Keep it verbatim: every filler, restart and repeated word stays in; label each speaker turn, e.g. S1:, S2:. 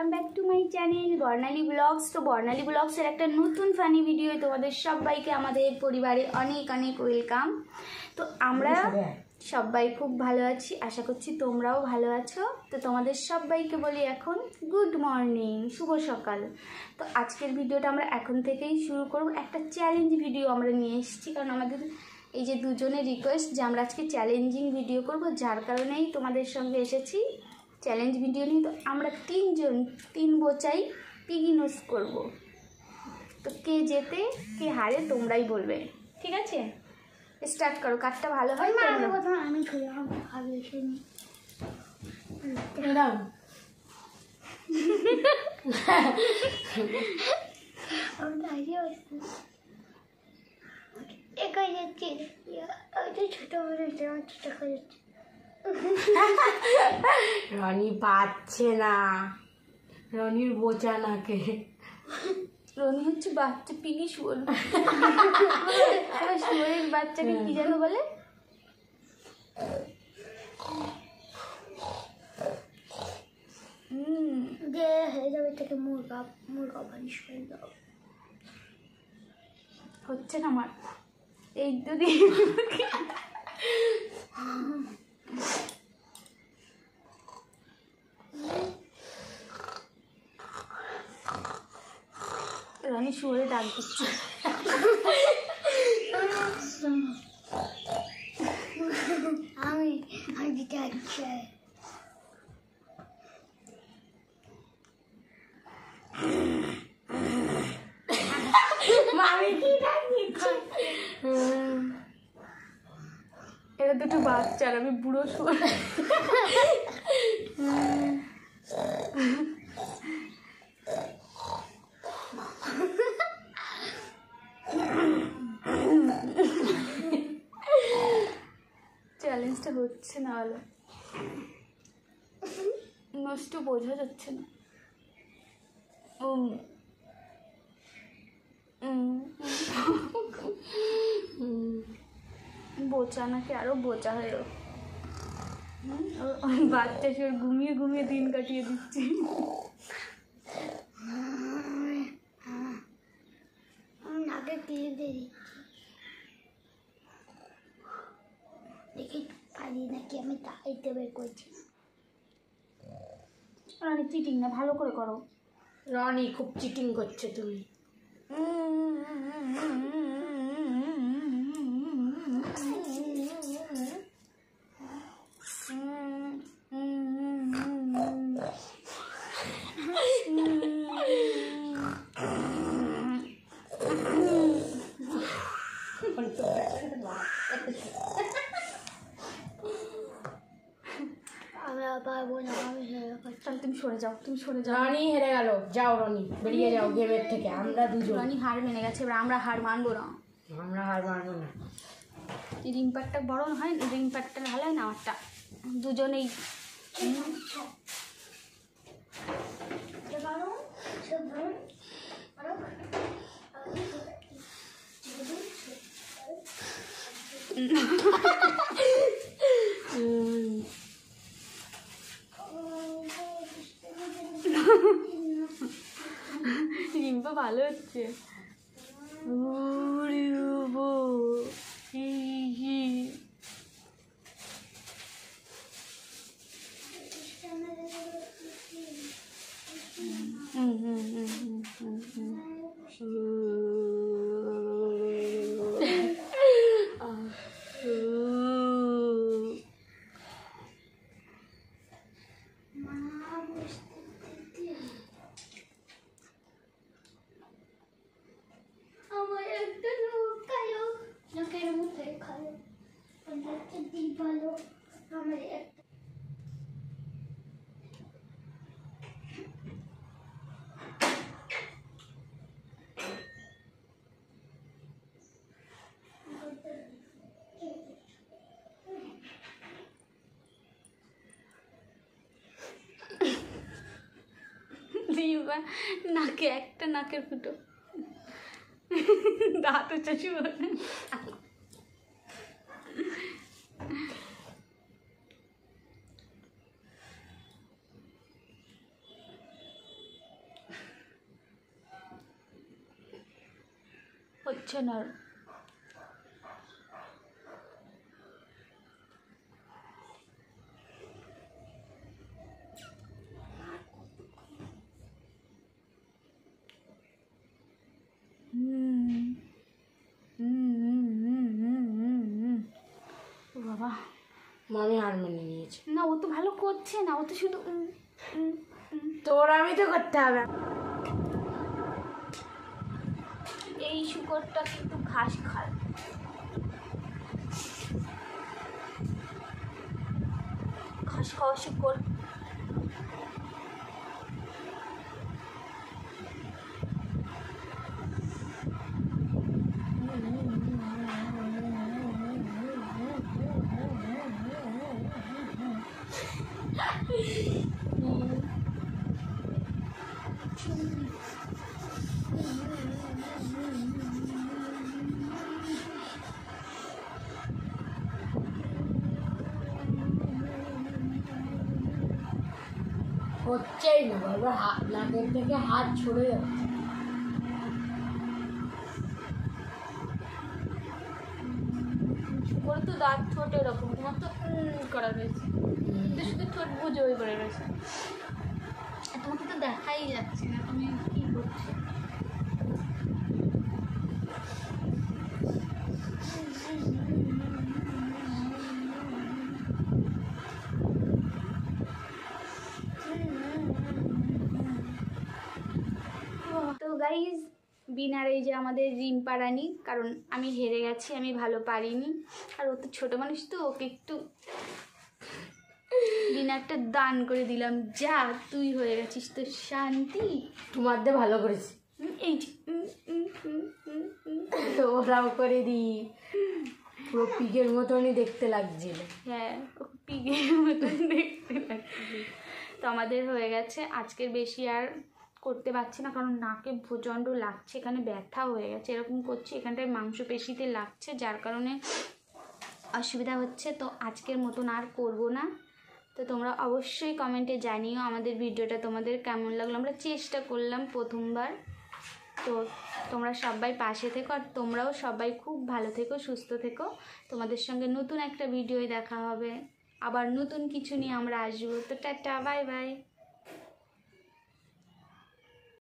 S1: Welcome back to my channel Barnali blogs. তো বর্ণালী ব্লগসের একটা নতুন ফানি ভিডিও তোমাদের সবাইকে আমাদের পরিবারে অনেক অনেক ওয়েলকাম। তো আমরা সবাই খুব ভালো আছি, আশা করছি তোমরাও ভালো আছো। তো তোমাদের সবাইকে বলি এখন গুড মর্নিং, শুভ সকাল। তো আজকের ভিডিওটা আমরা এখন থেকেই শুরু করব। একটা চ্যালেঞ্জ ভিডিও আমরা নিয়ে এসেছি, কারণ আমাদের এই যে দুজনের রিকোয়েস্ট যে আমরা আজকে চ্যালেঞ্জিং ভিডিও করব, যার কারণেই তোমাদের সঙ্গে এসেছি চ্যালেঞ্জ ভিডিও নিয়ে। তো আমরা তিনজন তিন বোচাই পিগি নোজ করবো। তো কে জেতে কে হারে তোমরাই বলবে, ঠিক আছে? স্টার্ট করো, কাঠটা ভালো হয় আমি
S2: রনি পাচ্ছে না, রনির বোঝা নাকে।
S1: রনি হচ্ছে বাচ্চা, পিগি শুয়োর। শুয়োরের বাচ্চাকে কি যেন বলে? হম যে হয়ে যাবে থেকে মুরগা মুরগা বানিশ করে দাও। হচ্ছে না আমার এই দুদিন। রানী শুয়ে ডাক দিচ্ছে। আমি আমি যাচ্ছি। মামি কি ডাক দিচ্ছে? এরা দুটো বাচ্চা, আমি বুড়ো শুয়ে। চ্যালেঞ্জটা হচ্ছে না, হলো নষ্ট বোঝা যাচ্ছে না। বোচা নাকি আরো বোচা হয়ে বাচ্চা সে ঘুমিয়ে ঘুমিয়ে দিন কাটিয়ে দিচ্ছে। নাকে দিয়ে দিচ্ছি, দেখি পারি নাকি আমি তাইতে বের করছি। রনি চিটিং না, ভালো করে করো।
S2: রনি খুব চিটিং করছে তুমি।
S1: তুমি সরে যাও, তুমি সরে যাও।
S2: রনি হেরে গেল, যাও রনি বেরিয়ে যাও গেমের থেকে। আমরা দুজন,
S1: রনি হার মেনে গেছে, এবার আমরা হার মানবো না।
S2: আমরা হার মানবো না।
S1: রিং প্যাডটা বড় হয়, রিং প্যাডটা ভালো হয় না আমারটা। দুজনেই রিম্পা ভালো হচ্ছে। হুম হুম হুম হুম হুম হুম নাকে একটা নাকের ফুটো দাঁত হচ্ছে শুয়ে। হচ্ছে না। বাবা
S2: মামি হার মেনে নিয়েছে।
S1: না, ও তো ভালো করছে না, ও তো শুধু
S2: তোর আমি তো করতে হবে।
S1: এই শুকরটা কিন্তু ঘাস খায়, ঘাস খাওয়া শুকর।
S2: হচ্ছেই না, বারবার হাত নাকের থেকে হাত ছড়ে যাচ্ছে।
S1: শুকর তো দাঁত ঠোঁট এরকম, তোমার তো করা রয়েছে, শুধু ঠোঁট বুঝে ওই করে রয়েছে। তোমাকে তো দেখাই যাচ্ছে না তুমি কি করছো। তো গাইজ, বিনার এই যে আমাদের রিম্পা রানী, কারণ আমি হেরে গেছি, আমি ভালো পারিনি, আর ও তো ছোটো মানুষ, তো ওকে একটু বিনারটা দান করে দিলাম। যা, তুই হয়ে গেছিস তো শান্তি।
S2: তোমার দিয়ে ভালো করেছি,
S1: এই যে
S2: ওরাও করে দি, পুরো পিগের মতনই দেখতে লাগছিল।
S1: হ্যাঁ, পিগের মতন দেখতে লাগছিল। তো আমাদের হয়ে গেছে, আজকের বেশি আর করতে পারছি না, কারণ নাকে প্রচণ্ড লাগছে, এখানে ব্যথা হয়ে গেছে, এরকম করছি, এখানটায় মাংসপেশিতে লাগছে, যার কারণে অসুবিধা হচ্ছে। তো আজকের মতন আর করব না। তো তোমরা অবশ্যই কমেন্টে জানিও আমাদের ভিডিওটা তোমাদের কেমন লাগলো। আমরা চেষ্টা করলাম প্রথমবার। তো তোমরা সবাই পাশে থেকো, আর তোমরাও সবাই খুব ভালো থেকো, সুস্থ থেকো। তোমাদের সঙ্গে নতুন একটা ভিডিওয় দেখা হবে, আবার নতুন কিছু নিয়ে আমরা আসবো। তো টাটা, বাই বাই।